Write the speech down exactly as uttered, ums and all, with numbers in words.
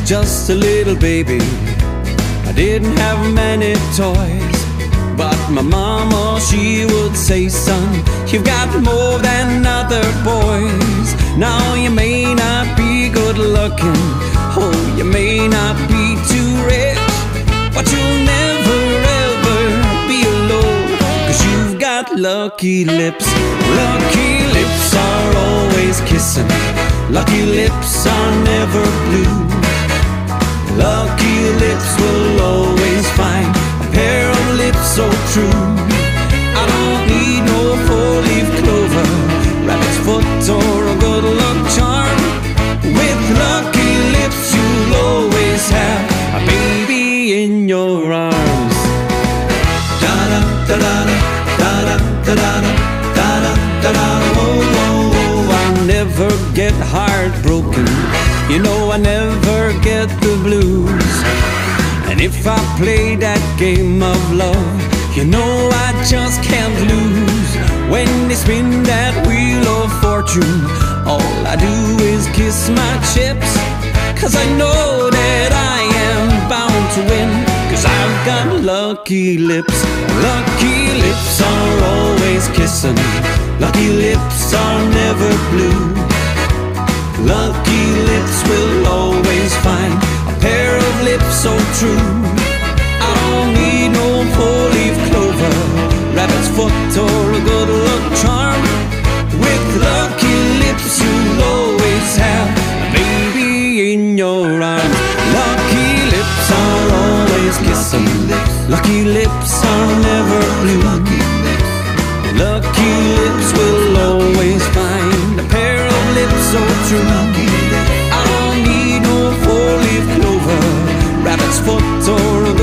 just a little baby. I didn't have many toys, but my mama, she would say, son, you've got more than other boys. Now you may not be good looking, oh, you may not be too rich, but you'll never ever be alone, 'cause you've got lucky lips. Lucky lips are always kissing, lucky lips are never blue. Lucky lips will always find a pair of lips so true. I don't need no four-leaf clover, rabbit's foot or a good luck charm. With lucky lips you'll always have a baby in your arms. Da-da, da-da, da-da, da-da, da-da, da-da, oh, oh, oh. I never get heartbroken, you know I never get the blues. And if I play that game of love, you know I just can't lose. When they spin that wheel of fortune, all I do is kiss my chips, 'cause I know that I am bound to win, 'cause I've got lucky lips. Lucky lips are always kissing, lucky lips are never blue. Lucky lips will always find a pair of lips so true. I don't need no four-leaf clover, rabbit's foot or a good luck charm. With lucky lips you'll always have a baby in your arms. Lucky lips are always kissing, lucky lips are never blue. Lucky lips will always find a pair of lips so true. I don't need no four-leaf clover, rabbit's foot or a